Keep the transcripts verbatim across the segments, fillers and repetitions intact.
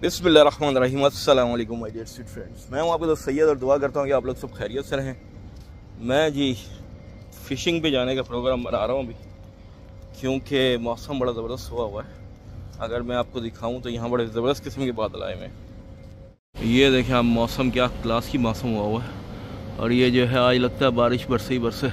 बिस्मिल्लाहिर्रहमानिर्रहीम। अस्सलाम वालेकुम माय डियर स्वीट फ्रेंड्स, मैं हूं आपका दोस्त सैयद और दुआ करता हूं कि आप लोग सब खैरियत से रहें। मैं जी फ़िशिंग पे जाने का प्रोग्राम बना रहा हूं अभी, क्योंकि मौसम बड़ा ज़बरदस्त हुआ हुआ है। अगर मैं आपको दिखाऊं तो यहाँ बड़े ज़बरदस्त किस्म के बादल आए हुए हैं। ये देखें आप, मौसम क्या क्लास की मौसम हुआ हुआ है। और ये जो है आज लगता है बारिश बरसे ही बरसे।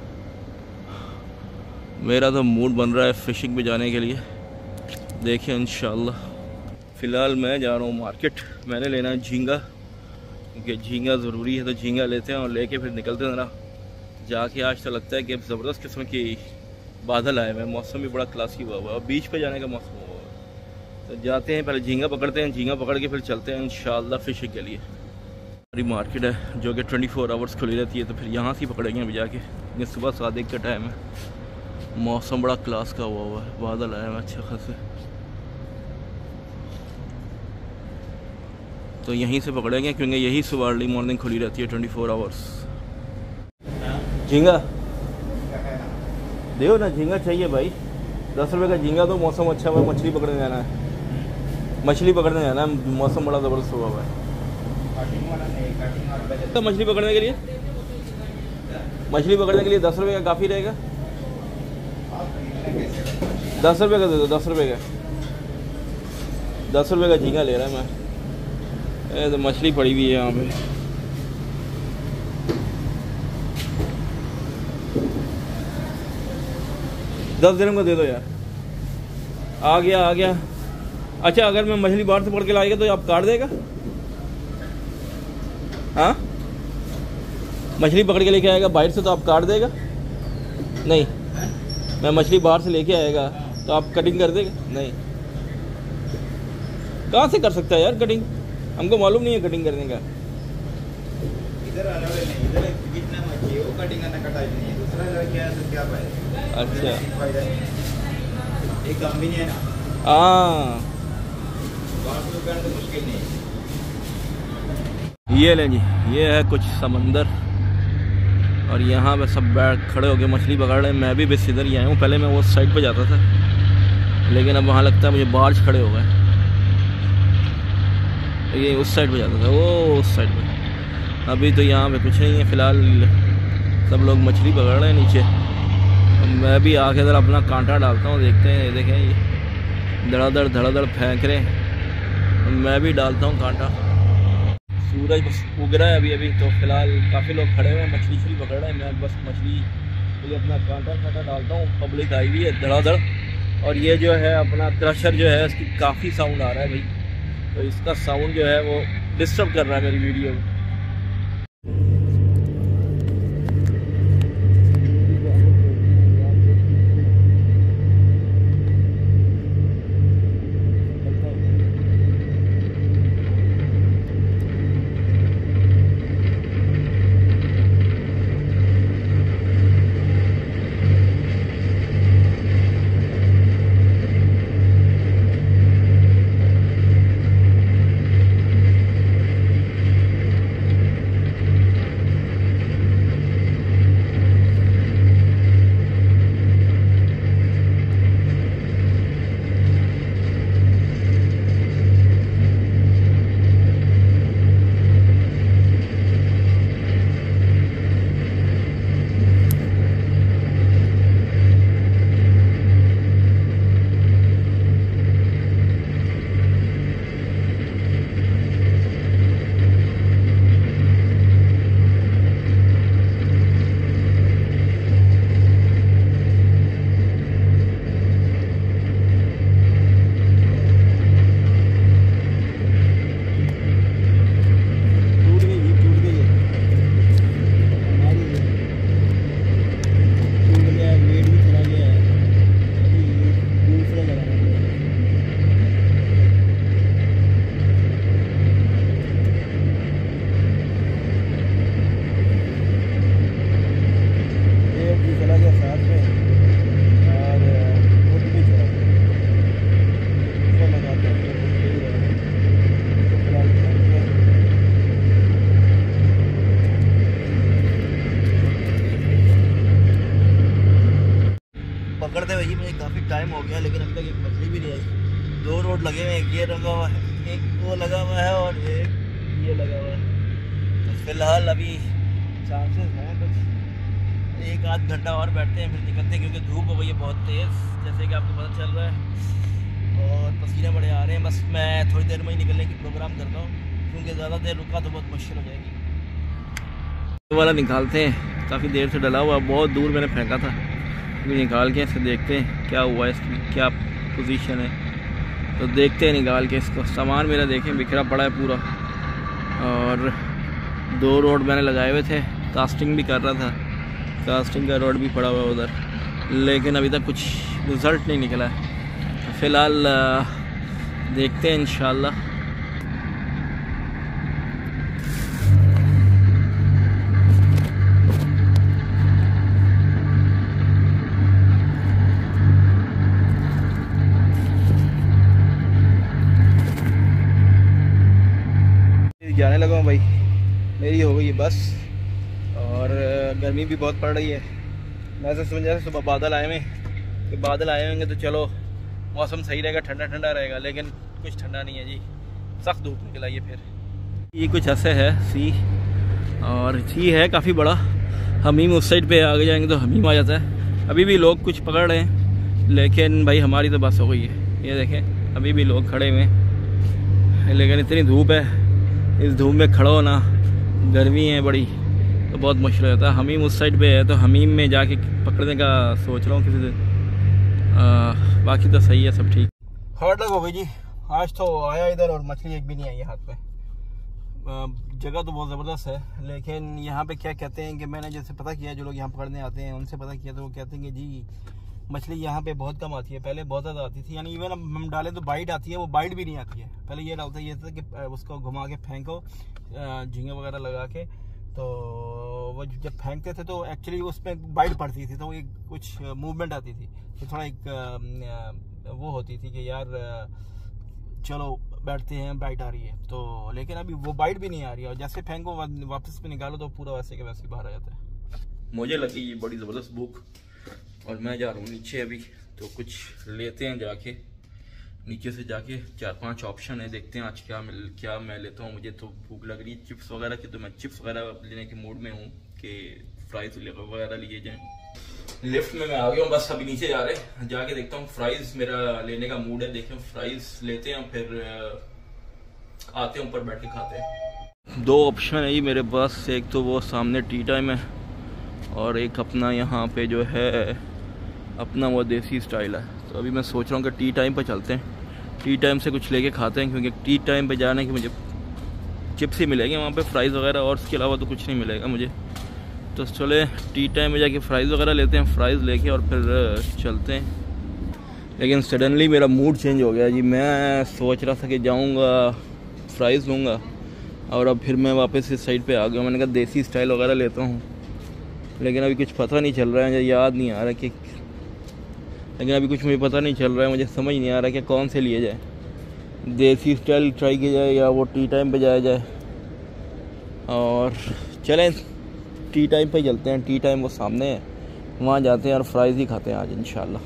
मेरा तो मूड बन रहा है फ़िशिंग पे जाने के लिए। देखिए इंशाअल्लाह। फ़िलहाल मैं जा रहा हूँ मार्केट। मैंने लेना है झींगा, क्योंकि झींगा ज़रूरी है, तो झींगा लेते हैं और लेके फिर निकलते हैं ना जाके। आज तो लगता है कि अब ज़बरदस्त किस्म की बादल आए हुए हैं, मौसम भी बड़ा क्लासी हुआ हुआ है और बीच पे जाने का मौसम हुआ हुआ है। तो जाते हैं, पहले झींगा पकड़ते हैं, झींगा पकड़ के फिर चलते हैं इंशाअल्लाह फ़िशिंग के लिए। हमारी मार्केट है जो कि ट्वेंटी फोर आवर्स खुली रहती है, तो फिर यहाँ से ही पकड़ेंगे अभी जाके। ये सुबह सात एक का टाइम है, मौसम बड़ा क्लास का हुआ हुआ है, बादल आए हैं अच्छे खासे। तो यहीं से पकड़ेंगे क्योंकि यही सुबह अर्ली मॉर्निंग खुली रहती है ट्वेंटी फोर आवर्स। झींगा देखो ना, झींगा चाहिए भाई। दस रुपये का झींगा। तो मौसम अच्छा हुआ, मछली पकड़ने जाना है, मछली पकड़ने जाना है। मौसम बड़ा ज़बरदस्त हुआ हुआ है। तो मछली पकड़ने के लिए मछली पकड़ने के लिए दस रुपये का काफ़ी रहेगा। दस रुपये का दे दो, दस रुपये का दस रुपये का झींगा ले रहा है मैं। ए, तो मछली पड़ी हुई है यहाँ पे। दस दिन को दे दो यार। आ गया आ गया। अच्छा, अगर मैं मछली बाहर से पकड़ के लाएगा तो आप काट देगा? हाँ, मछली पकड़ के लेके आएगा बाहर से तो आप काट देगा? नहीं, मैं मछली बाहर से लेके आएगा तो आप कटिंग कर देगा? नहीं। कहाँ से कर सकता है यार कटिंग? हमको मालूम नहीं है कटिंग करने का। इधर अलाउ नहीं, इधर जितना मर्जी वो कटिंग करना कटा नहीं है। दूसरा जगह क्या है तो क्या फायदा? अच्छा, एक कम भी नहीं है ना। हाँ, बात तो करना तो मुश्किल नहीं है। ये लें जी, ये है कुछ समंदर और यहाँ पे सब बैठ खड़े होके मछली पकड़ रहे हैं। मैं भी बस इधर ही आया हूँ। पहले मैं वो साइड पे जाता था, लेकिन अब वहाँ लगता है मुझे बार्ज खड़े हो गए। ये उस साइड पे जाता था, वो उस साइड पे। अभी तो यहाँ पे कुछ नहीं है फ़िलहाल, सब लोग मछली पकड़ रहे हैं नीचे। मैं भी आके इधर अपना कांटा डालता हूँ, देखते हैं। ये देखें, ये धड़ाधड़ धड़ाधड़ फेंक रहे हैं, मैं भी डालता हूँ कांटा। सूरज बस उग रहा है अभी अभी, तो फिलहाल काफ़ी लोग खड़े हुए हैं, मछली छली पकड़ रहे हैं। मैं बस मछली के लिए अपना कांटा कांटा डालता हूँ। पब्लिक आई हुई है धड़ाधड़। और ये जो है अपना क्रशर जो है, इसकी काफ़ी साउंड आ रहा है भाई, तो इसका साउंड जो है वो डिस्टर्ब कर रहा है मेरी वीडियो में। पकड़ते हुए जी मुझे काफ़ी टाइम हो गया, लेकिन अभी तक एक मछली भी नहीं आई। दो रोड लगे हुए हैं, एक ये लगा हुआ है, एक वो लगा हुआ है और एक ये लगा हुआ है। तो फिलहाल अभी चांसेस हैं कुछ एक आध घंटा और बैठते हैं फिर निकलते हैं, क्योंकि धूप हो गई है बहुत तेज़, जैसे कि आपको पता चल रहा है, और पसीने बड़े आ रहे हैं। बस मैं थोड़ी देर में ही निकलने की प्रोग्राम करता हूँ, क्योंकि ज़्यादा देर रुका तो बहुत मुश्किल हो जाएगी। वाला निकालते हैं, काफ़ी देर से डला हुआ, बहुत दूर मैंने फेंका था, अभी निकाल के इसे देखते हैं क्या हुआ है, इसकी क्या पोजीशन है। तो देखते हैं निकाल के इसको। सामान मेरा देखें बिखरा पड़ा है पूरा, और दो रोड मैंने लगाए हुए थे, कास्टिंग भी कर रहा था, कास्टिंग का रोड भी पड़ा हुआ है उधर, लेकिन अभी तक कुछ रिज़ल्ट नहीं निकला है। फ़िलहाल देखते हैं इंशाल्लाह। जाने लगा हूँ भाई, मेरी हो गई बस, और गर्मी भी बहुत पड़ रही है। मैं तो समझा था सुबह बादल आए हुए कि बादल आए होंगे तो चलो मौसम सही रहेगा, ठंडा ठंडा रहेगा, लेकिन कुछ ठंडा नहीं है जी, सख्त धूप निकल आई है। फिर ये कुछ ऐसे है सी, और सी है काफ़ी बड़ा। हमीम उस साइड पे आगे जाएंगे तो हमीम आ जाता है। अभी भी लोग कुछ पकड़ रहे हैं, लेकिन भाई हमारी तो बस हो गई है। ये देखें अभी भी लोग खड़े हुए हैं, लेकिन इतनी धूप है, इस धूप में खड़ा होना, गर्मी है बड़ी, तो बहुत मुश्किल हो जाता है। हमीम उस साइड पे है, तो हमीम में जाके पकड़ने का सोच रहा हूँ किसी दिन। बाकी तो सही है, सब ठीक। हार्ड लग हो गई जी, आज तो आया इधर और मछली एक भी नहीं आई है हाथ में। जगह तो बहुत ज़बरदस्त है, लेकिन यहाँ पे क्या कहते हैं कि मैंने जैसे पता किया, जो लोग यहाँ पकड़ने आते हैं उनसे पता किया, तो वो कहते हैं कि जी मछली यहाँ पे बहुत कम आती है, पहले बहुत ज़्यादा आती थी। यानी इवन हम डालें तो बाइट आती है, वो बाइट भी नहीं आती है। पहले ये डालता ये था कि उसको घुमा के फेंको झींगे वगैरह लगा के, तो वो जब फेंकते थे तो एक्चुअली उसमें बाइट पड़ती थी, तो एक कुछ मूवमेंट आती थी, तो थोड़ा एक वो होती थी कि यार चलो बैठते हैं, बाइट आ रही है। तो लेकिन अभी वो बाइट भी नहीं आ रही है, और जैसे फेंको वापस पे निकालो तो पूरा वैसे के वैसे बाहर आ जाता है। मुझे लगी ये बड़ी ज़बरदस्त भूख, और मैं जा रहा हूँ नीचे अभी, तो कुछ लेते हैं जाके, नीचे से जाके चार पांच ऑप्शन है, देखते हैं आज क्या मिल क्या मैं लेता हूँ। मुझे तो भूख लग रही है चिप्स वगैरह की, तो मैं चिप्स वगैरह लेने के मूड में हूँ कि फ्राइज़ वगैरह लिए जाएँ। लिफ्ट में मैं आ गया हूँ, बस अभी नीचे जा रहे हैं, जाके देखता हूँ। फ्राइज़ मेरा लेने का मूड है, देखें फ्राइज़ लेते हैं, फिर आते हैं ऊपर बैठ के खाते हैं। दो ऑप्शन है ये मेरे पास, एक तो वो सामने टी टाइम है, और एक अपना यहाँ पे जो है अपना वो देसी स्टाइल है। तो अभी मैं सोच रहा हूँ कि टी टाइम पे चलते हैं, टी टाइम से कुछ लेके खाते हैं, क्योंकि टी टाइम पे जाने की मुझे चिप्स ही मिलेंगे वहाँ पे, फ्राइज़ वगैरह, और उसके अलावा तो कुछ नहीं मिलेगा मुझे। तो चले टी टाइम में जाके फ्राइज़ वगैरह लेते हैं, फ्राइज़ लेके और फिर चलते हैं। लेकिन सडनली मेरा मूड चेंज हो गया जी, मैं सोच रहा था कि जाऊँगा फ्राइज़ लूँगा, और अब फिर मैं वापस इस साइड पर आ गया। मैंने कहा देसी स्टाइल वगैरह लेता हूँ, लेकिन अभी कुछ पता नहीं चल रहा है, मुझे याद नहीं आ रहा कि लेकिन अभी कुछ मुझे पता नहीं चल रहा है, मुझे समझ नहीं आ रहा कि कौन से लिए जाए, देसी स्टाइल ट्राई किया जाए या वो टी टाइम पे जाया जाए। और चलें टी टाइम पे चलते हैं, टी टाइम वो सामने है, वहाँ जाते हैं और फ्राइज़ ही खाते हैं आज इंशाल्लाह।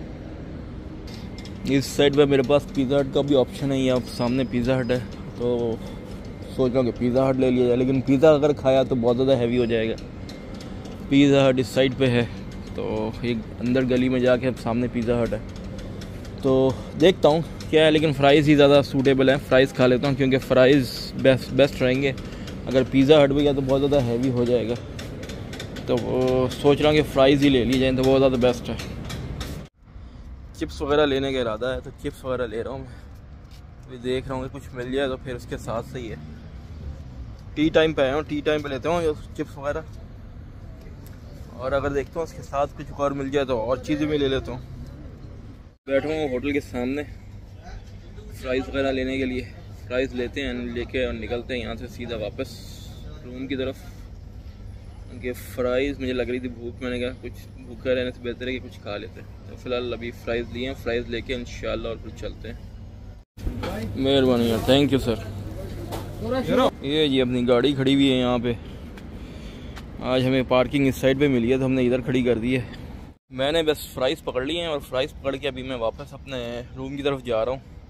इस साइड पे मेरे पास पिज़्ज़ा हट का भी ऑप्शन है, या सामने पिज़्ज़ा हट है, तो सोच रहा हूँ कि पिज़्ज़ा हट ले लिया जाए, लेकिन पिज़्ज़ा अगर खाया तो बहुत ज़्यादा हैवी हो जाएगा। पिज़्ज़ा हट इस साइड पे है, तो एक अंदर गली में जाके सामने पिज़्ज़ा हट है, तो देखता हूँ क्या है, लेकिन फ़्राइज़ ही ज़्यादा सूटेबल है, फ़्राइज़ खा लेता हूँ, क्योंकि फ़्राइज़ बेस्ट बेस्ट रहेंगे। अगर पिज़्ज़ा हट भी गया तो बहुत ज़्यादा हैवी हो जाएगा, तो वो सोच रहा हूँ कि फ़्राइज़ ही ले ली जाए, तो बहुत ज़्यादा बेस्ट है। चिप्स वगैरह लेने का इरादा है, तो चिप्स वगैरह ले रहा हूँ मैं, अभी देख रहा हूँ कि कुछ मिल जाए तो फिर उसके साथ सही है। टी टाइम पे आया हूँ, टी टाइम पे लेता हूँ चिप्स वगैरह, और अगर देखता हूँ उसके साथ कुछ और मिल जाए तो और चीज़ें भी ले लेता हूँ। बैठा हूँ होटल के सामने फ्राइज़ वगैरह लेने के लिए, फ्राइज़ लेते हैं, लेके और निकलते हैं यहाँ से सीधा वापस रूम की तरफ, क्योंकि फ़्राइज़ मुझे लग रही थी भूख, मैंने कहा कुछ भूखा रहने से बेहतर है कि कुछ खा लेते हैं। तो फ़िलहाल अभी फ़्राइज़ लिए हैं, फ़्राइज़ लेके इंशाल्लाह और फिर चलते हैं। मेहरबानी यार, थैंक यू सर। ये जी अपनी गाड़ी खड़ी हुई है यहाँ पे, आज हमें पार्किंग इस साइड पे मिली है, तो हमने इधर खड़ी कर दी है। मैंने बस फ्राइज़ पकड़ ली हैं, और फ्राइज़ पकड़ के अभी मैं वापस अपने रूम की तरफ जा रहा हूँ।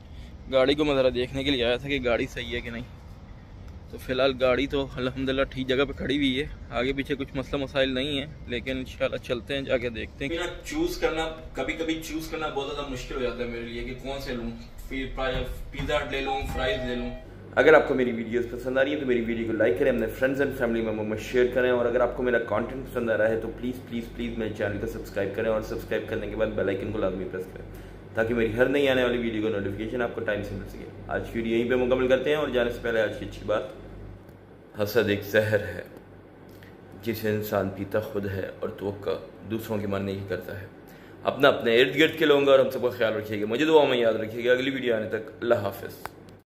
गाड़ी को मैं ज़रा देखने के लिए आया था कि गाड़ी सही है कि नहीं। तो फ़िलहाल गाड़ी तो अल्हम्दुलिल्लाह ठीक जगह पे खड़ी हुई है, आगे पीछे कुछ मसला मसाइल नहीं है, लेकिन इंशाल्लाह चलते हैं, जाके देखते हैं। चूज़ करना कभी कभी चूज़ करना बहुत ज़्यादा मुश्किल हो जाता है मेरे लिए कि कौन से लूँ, फिर पिज़्ज़ा ले लूँ, फ्राइज़ ले लूँ। अगर आपको मेरी वीडियोस पसंद आ रही है तो मेरी वीडियो को लाइक करें, अपने फ्रेंड्स एंड फैमिली मेम्बर में शेयर करें, और अगर आपको मेरा कंटेंट पसंद आ रहा है तो प्लीज़ प्लीज़ प्लीज़ मेरे चैनल को सब्सक्राइब करें, और सब्सक्राइब करने के बाद बेल आइकन को लाजमी प्रेस करें ताकि मेरी हर नई आने वाली वीडियो का नोटिफिकेशन आपको टाइम से मिल सके। आज की वीडियो यहीं पे मुकम्मल करते हैं, और जाने से पहले आज की अच्छी बात, हसद एक जहर है जिसे इंसान पीता खुद है और तवक्का दूसरों की मानने की करता है। अपना अपने इर्द गिर्द के लोगों और हम सबका ख्याल रखिएगा, मुझे दुआ में याद रखिएगा। अगली वीडियो आने तक अल्लाह हाफिज़।